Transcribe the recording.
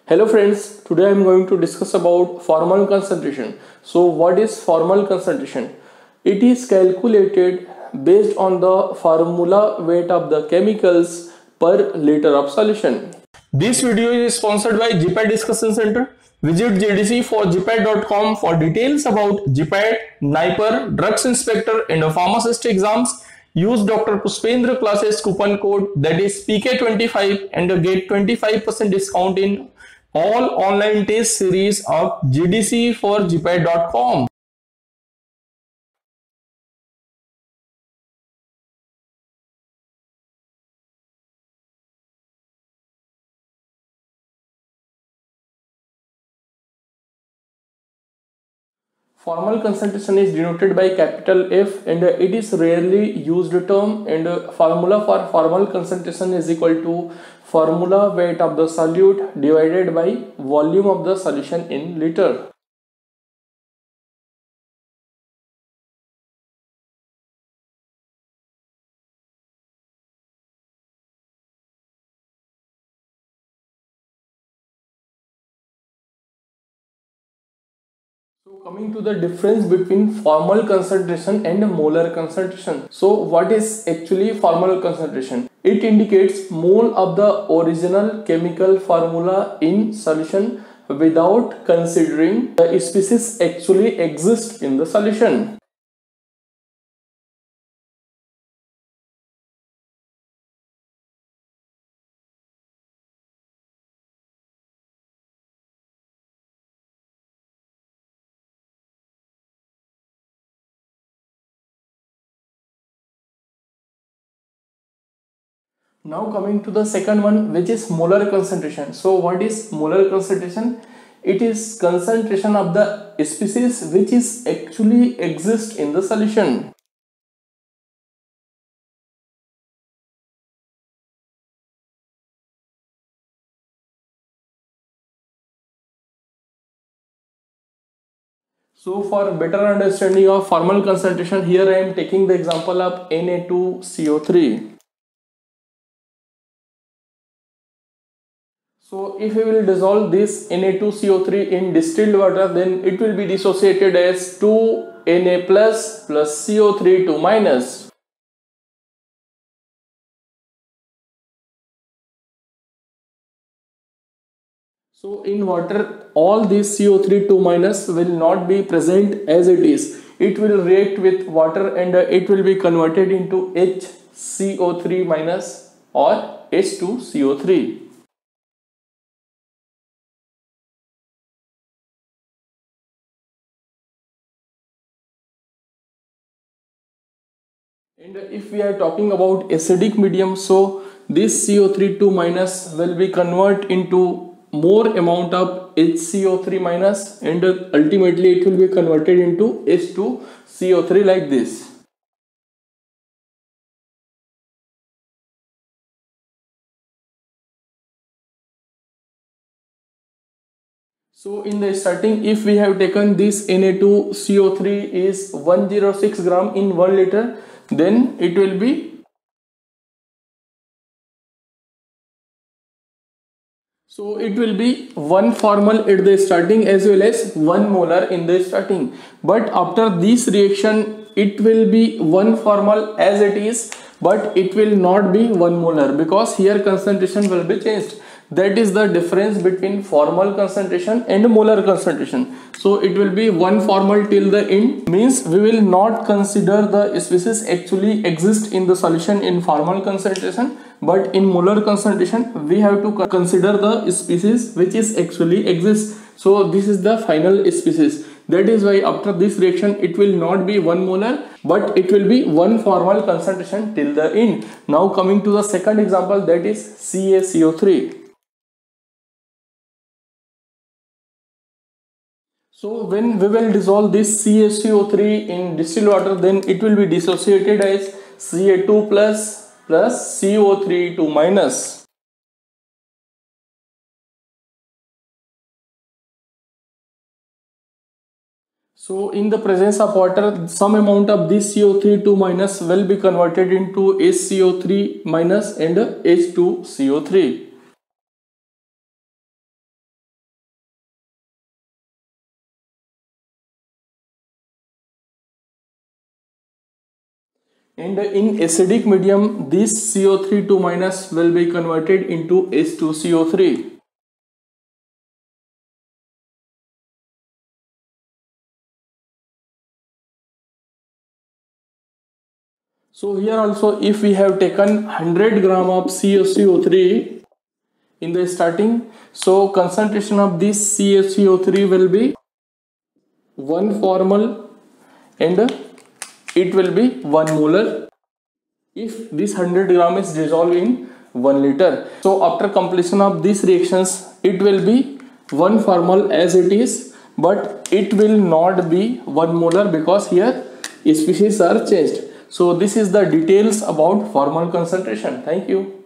Hello friends, today I am going to discuss about formal concentration. So what is formal concentration? It is calculated based on the formula weight of the chemicals per liter of solution. This video is sponsored by GPAT Discussion Center. Visit GDC for gpat.com for details about GPAT, NIPER, Drugs Inspector and Pharmacist exams. Use Dr. Pushpendra classes coupon code that is PK25 and get 25% discount in all online test series of GDC for gpat.com. Formal concentration is denoted by capital F and it is rarely used term, and formula for formal concentration is equal to formula weight of the solute divided by volume of the solution in liter. So coming to the difference between formal concentration and molar concentration. So what is actually formal concentration? It indicates mole of the original chemical formula in solution without considering the species actually exist in the solution. Now coming to the second one, which is molar concentration. So what is molar concentration? It is concentration of the species which is actually exist in the solution. So for better understanding of formal concentration, here I am taking the example of Na2CO3. So if we will dissolve this Na2CO3 in distilled water, then it will be dissociated as 2Na plus CO3 2 minus. So in water, all these CO3 2 minus will not be present as it is. It will react with water and it will be converted into HCO3 minus or H2CO3. And if we are talking about acidic medium, so this CO3 2 minus will be converted into more amount of HCO3 minus and ultimately it will be converted into H2CO3 like this. So in the starting, if we have taken this Na2CO3 is 106 gram in 1 liter, then it will be one formal at the starting as well as 1 molar in the starting, but after this reaction it will be 1 formal as it is, but it will not be 1 molar because here concentration will be changed. That is the difference between formal concentration and molar concentration. So it will be 1 formal till the end, means we will not consider the species actually exist in the solution in formal concentration, but in molar concentration we have to consider the species which is actually exists. So this is the final species. That is why after this reaction it will not be 1 molar, but it will be 1 formal concentration till the end. Now coming to the second example, that is CaCO3. So when we will dissolve this CaCO3 in distilled water, then it will be dissociated as Ca2 plus CO3 2 minus. So in the presence of water, some amount of this CO3 2 minus will be converted into HCO3 minus and H2CO3. And in acidic medium, this CO3 2 minus will be converted into H2CO3. So here also, if we have taken 100 gram of CaCO3 in the starting, so concentration of this CaCO3 will be 1 formol and it will be 1 molar if this 100 gram is dissolved in 1 liter. So after completion of these reactions, it will be 1 formol as it is, but it will not be 1 molar because here species are changed. So this is the details about formol concentration. Thank you.